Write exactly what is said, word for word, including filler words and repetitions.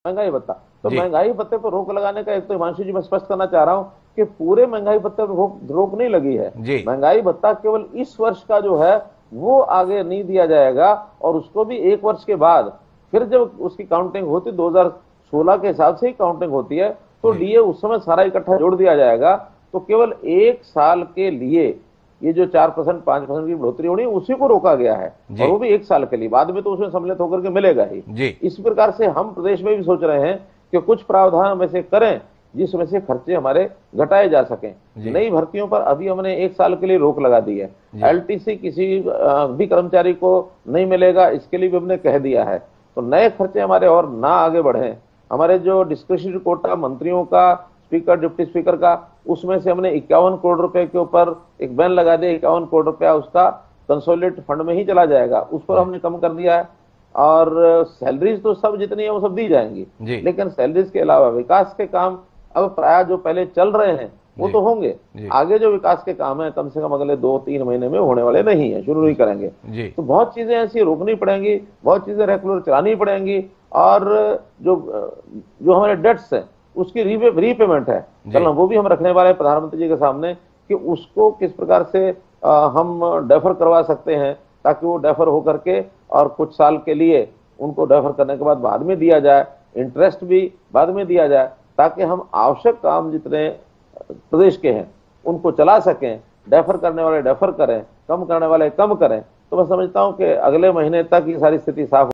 महंगाई भत्ता। तो महंगाई भत्ते पर रोक लगाने का, एक तो हिमांशु जी मैं स्पष्ट करना चाह रहा हूं कि पूरे महंगाई भत्ते पर रोक रोक नहीं लगी है। महंगाई भत्ता केवल इस वर्ष का जो है वो आगे नहीं दिया जाएगा, और उसको भी एक वर्ष के बाद फिर जब उसकी काउंटिंग होती, दो हजार सोलह के हिसाब से ही काउंटिंग होती है, तो डीए उस समय सारा इकट्ठा जोड़ दिया जाएगा। तो केवल एक साल के लिए ये जो चार परसेंट पांच परसेंट की बढ़ोतरी होनी उसी को रोका गया है, और वो भी एक साल के लिए, बाद में तो उसमें सम्मिलित होकर के मिलेगा ही। इस प्रकार से हम प्रदेश में भी सोच रहे हैं कि कुछ प्रावधान हम ऐसे करें जिसमें से खर्चे हमारे घटाए जा सकें। नई भर्तियों पर अभी हमने एक साल के लिए रोक लगा दी है। एलटीसी किसी भी कर्मचारी को नहीं मिलेगा, इसके लिए भी हमने कह दिया है। तो नए खर्चे हमारे और ना आगे बढ़े, हमारे जो डिस्क्रिशनरी कोटा मंत्रियों का, स्पीकर डिप्टी स्पीकर का, उसमें से हमने इक्यावन करोड़ रुपए के ऊपर एक बैन लगा दिया। इक्यावन करोड़ रुपया उसका कंसोलिडेटेड फंड में ही चला जाएगा, उस पर हमने कम कर दिया है। और सैलरीज तो सब जितनी है वो सब दी जाएंगी, लेकिन सैलरीज के अलावा विकास के काम अब प्राय जो पहले चल रहे हैं वो तो होंगे। आगे जो विकास के काम है कम से कम अगले दो तीन महीने में होने वाले नहीं है, शुरू नहीं करेंगे। तो बहुत चीजें ऐसी रोकनी पड़ेंगी, बहुत चीजें रेगुलर चलानी पड़ेंगी। और जो जो हमारे डेट्स हैं उसकी रीपेमेंट है चलना, वो भी हम रखने वाले हैं प्रधानमंत्री जी के सामने कि उसको किस प्रकार से आ, हम डेफर करवा सकते हैं, ताकि वो डेफर होकर के और कुछ साल के लिए उनको डेफर करने के बाद बाद में दिया जाए, इंटरेस्ट भी बाद में दिया जाए, ताकि हम आवश्यक काम जितने प्रदेश के हैं उनको चला सकें। डेफर करने वाले डेफर करें, कम करने वाले कम करें। तो मैं समझता हूं कि अगले महीने तक ये सारी स्थिति साफ